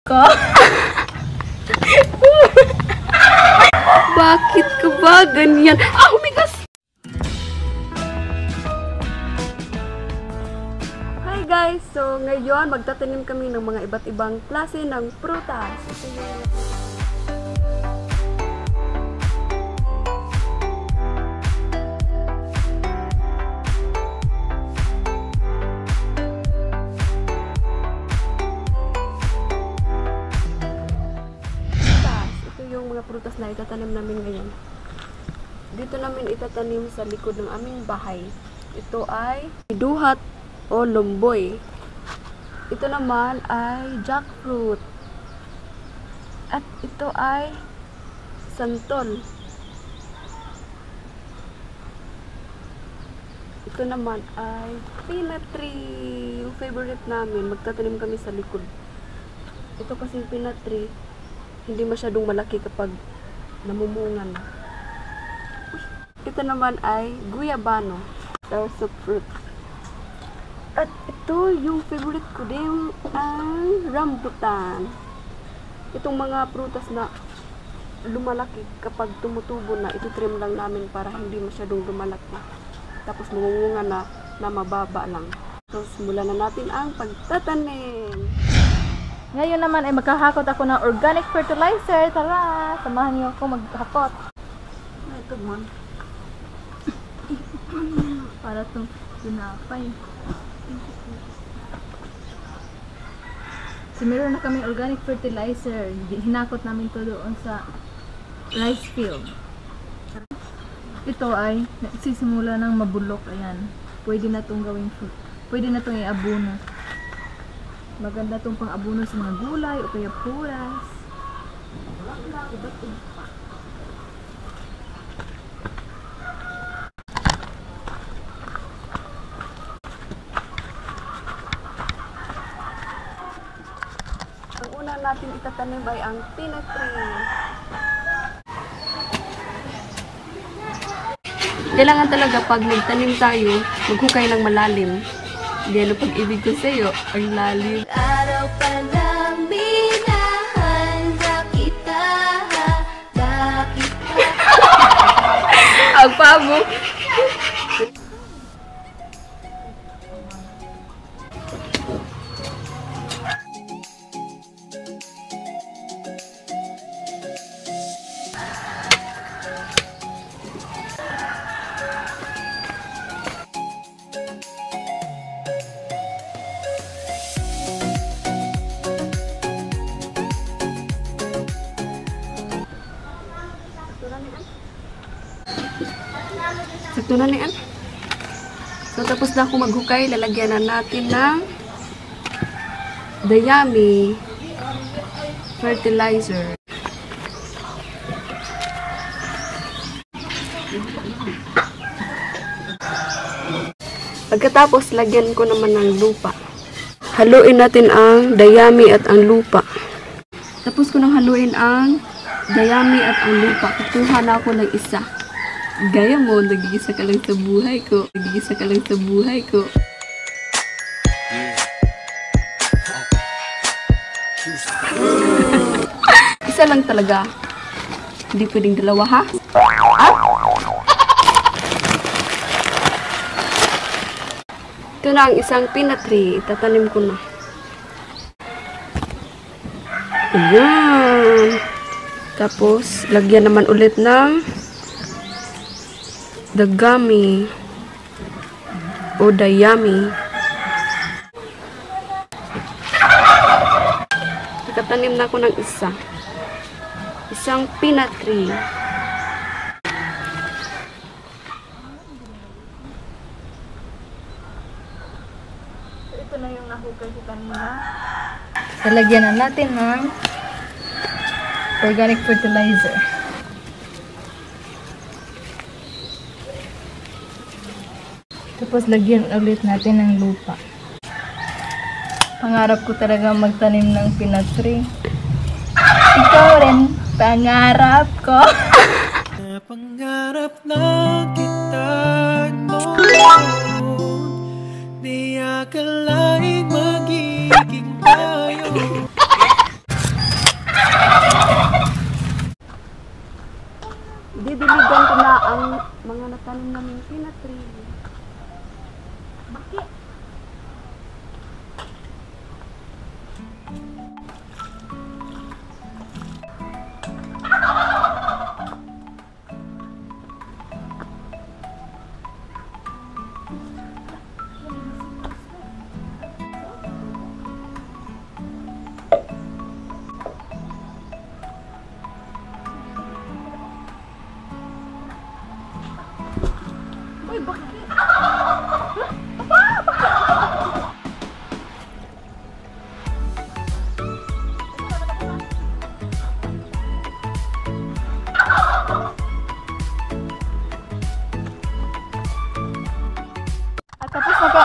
ko. Bakit ka ba ganyan? Ah, humigas! Hi guys! So, ngayon magtatanim kami ng mga iba't ibang klase ng prutas. Ito yung... prutas na itatanim namin ngayon. Dito namin itatanim sa likod ng aming bahay. Ito ay duhat o lomboy. Ito naman ay jackfruit. At ito ay santol. Ito naman ay peanut tree. Yung favorite namin. Magtatanim kami sa likod. Ito kasing peanut tree, hindi masyadong malaki kapag namumunga na. Ito naman ay guyabano, stars of fruit. At ito yung favorite ko din, ang rambutan. Itong mga prutas na lumalaki kapag tumutubo na, ito trim lang namin para hindi masyadong lumalaki. Tapos mamumunga na mababa lang. So, simulan na natin ang pagtatanim. Ngayon naman ay maghahakot ako ng organic fertilizer. Tara, samahan niyo ako maghakot. Ito man. Para itong tinapay. So, meron na kami organic fertilizer. Hinakot namin to doon sa rice field. Ito ay nagsisimula ng mabulok. Ayan. Pwede na itong gawing food. Pwede na itong iabuno. Maganda itong pang-abuno sa mga gulay o kaya puras. Ang una natin itatanim ay ang peanut tree. Kailangan talaga pag magtanim tayo, maghukay ng malalim. Hindi ano pag-ibig ko sa'yo, ang lalim. Araw pa lang minahanda kita, bakit Ang pabo! Sakto na niyan. So, tapos na ako maghukay. Lalagyan na natin ng Dayami fertilizer. Pagkatapos, lagyan ko naman ng lupa. Haluin natin ang Dayami at ang lupa. Tapos ko nang haluin ang Dayami at ang lupa. Kukuha na ako ng isa. Gaya mo, nag-iisa ka lang sa buhay ko. Nag-iisa ka lang sa buhay ko. Isa lang talaga. Hindi pwedeng dalawa, ha? Ah? Ito na ang isang peanut tree. Itatanim ko na. Ayan. Tapos, lagyan naman ulit ng Dagami o Dayami. Nakatanim na ako ng isa. Isang peanut tree. Ito na yung nahukay ko kanina. Lalagyan na natin ng organic fertilizer. Tapos lagyan ulit natin ng lupa. Pangarap ko talaga magtanim ng peanut tree. Ikaw rin, pangarap ko. Pangarap na kita noon, di akalain magiging tayo. tanim namin peanut tree. Bakit? Uy, bakit? At tapos naka...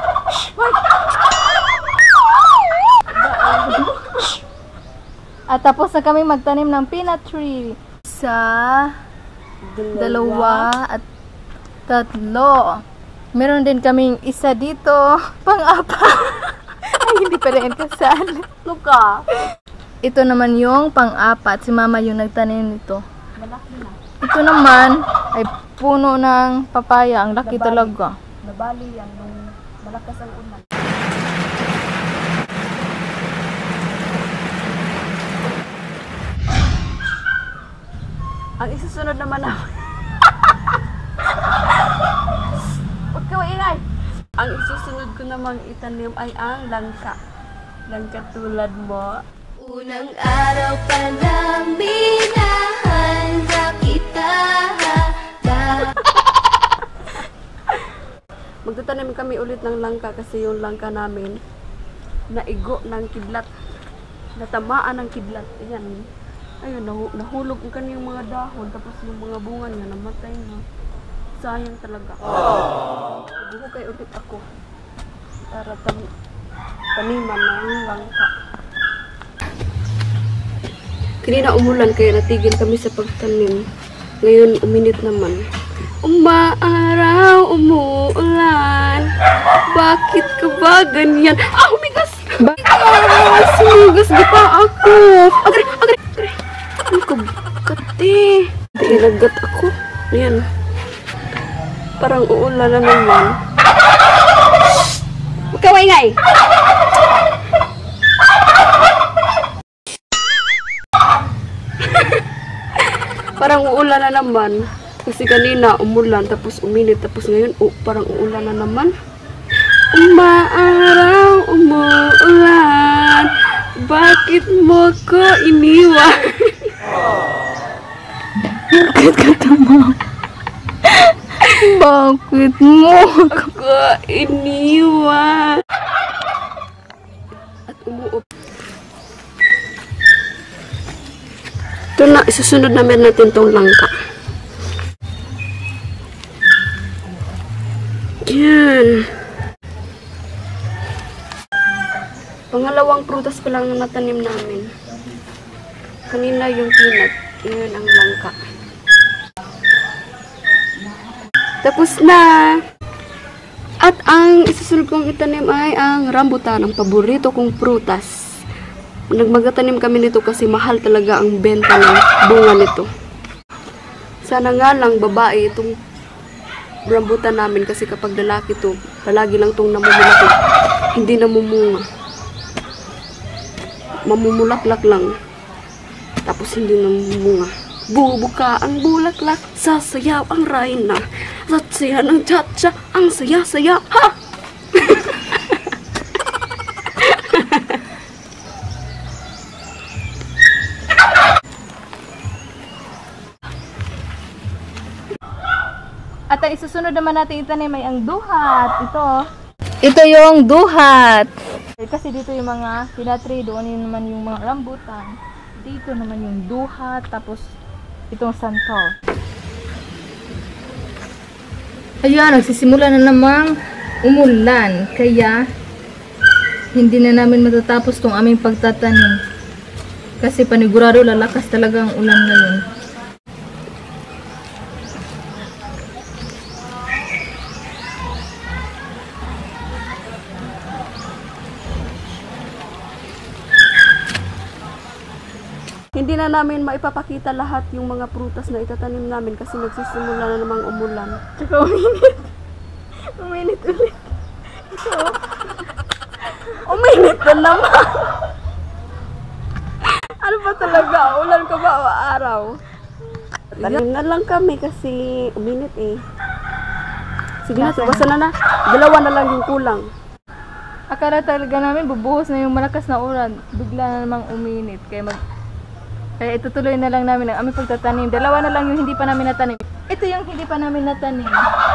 At tapos na kami magtanim ng peanut tree. Isa, dalawa, at tatlo. Meron din kaming isa dito, pang-apat. Ay, hindi pa rin kasal. Luka. Ito naman yung pang-apat. Si mama yung nagtanim nito. Malaki na. Ito naman ay puno ng papaya. Ang laki talaga. Nabali yan nung malakas ang ulan. Ang isusunod naman namin. Huwag ka maingay! Ang isusunod ko namang itanim ay ang langka. Langka tulad mo. Unang araw pa lang minahanda kita. Magtatanim kami ulit ng langka kasi yung langka namin naigo ng kidlat. Natamaan ng kidlat. Ayan. Ayun, nahulog ang kanyang mga dahon tapos yung mga bunga niya namatay na. Sayang talaga. Buko kayo ulit ako para taniman ng langka. Kanina umulan kaya natigil kami sa pagtanim. Ngayon uminit naman. Umaaraw, umuulan. Bakit ka ba ganyan? Ah, humigas! Bakit? Sumugas di pa ako. Agre! Ano ka kati? Tinagat ako. Ayan. Parang uulan na naman. Huwag ka maingay! Parang uulan na naman. Kasi kanina umulan, tapos uminit, tapos ngayon parang uulan na naman. Umaaraw, umuulan. Bakit mo ko iniwan? Bakit ka tama? Bakit mo? Ako iniwan. At umuup. Ito na, isusunod namin natin tong langka. Yan. Pangalawang prutas pa lang na natanim namin. Kanina yung peanut. Ngayon ang langka. Tapos na! At ang isusunod kong itanim ay ang rambutan, ang paborito kong prutas. Nagmagatanim kami nito kasi mahal talaga ang benta ng bunga nito. Sana nga lang babae itong rambutan namin kasi kapag lalaki to, palagi lang itong namumulak. Hindi namumunga. Mamumulaklak lang. Tapos hindi namumunga. Bubuka ang bulaklak, sasayaw ang rayna. Satsaya ng tsa-tsa, ang saya-saya. Ha! At ang isusunod naman natin itanim ay ang duhat. Ito yung duhat. Kasi dito yung mga pinatri, doon yun naman yung mga rambutan. Dito naman yung duhat, tapos itong santol. Ayan, nagsisimula na namang umulan. Kaya, hindi na namin matatapos tong aming pagtatanim. Kasi panigurado lalakas talaga ang ulan ngayon. hindi na namin maipapakita lahat yung mga prutas na itatanim namin kasi magsisimula na namang umulan. Tsaka uminit. Uminit ulit. Ito. Uminit na naman! Ano ba talaga? Ulan ka ba o araw? Tanim na lang kami kasi uminit eh. Sige na, basta na. Dalawa na lang yung kulang. Akala talaga namin bubuhos na yung malakas na ulan. Bigla na namang uminit. Kaya itutuloy na lang namin ang aming pagtatanim. Dalawa na lang yung hindi pa namin natanim. Ito yung hindi pa namin natanim.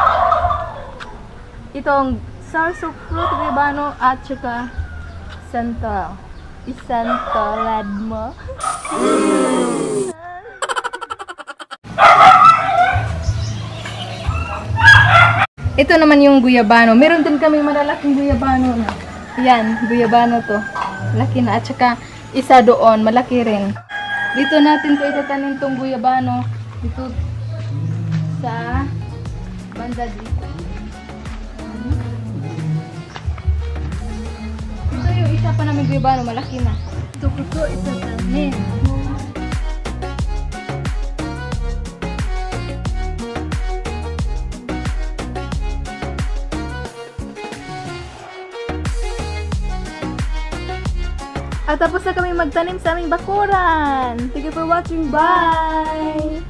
Itong sarsafruit, guayabano, at saka isantoladmo. Ito naman yung guyabano. Meron din kami malalaking guyabano na. Yan, guyabano to. Laki na. At saka isa doon, malaki rin. Dito natin ito itatanim tong guyabano. Dito sa banda dito. Ito yung isa pa namin guyabano, malaki na. Ito ko to itatanim. At tapos na kami magtanim sa aming bakuran. Thank you for watching. Bye!